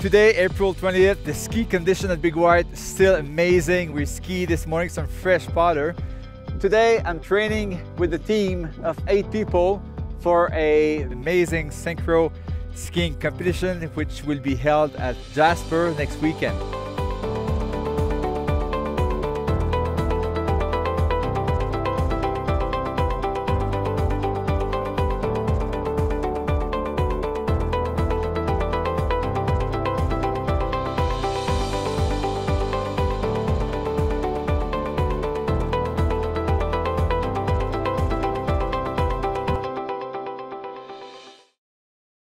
Today, April 20th, the ski condition at Big White is still amazing. We skied this morning some fresh powder. Today, I'm training with a team of 8 people for an amazing synchro skiing competition, which will be held at Jasper next weekend.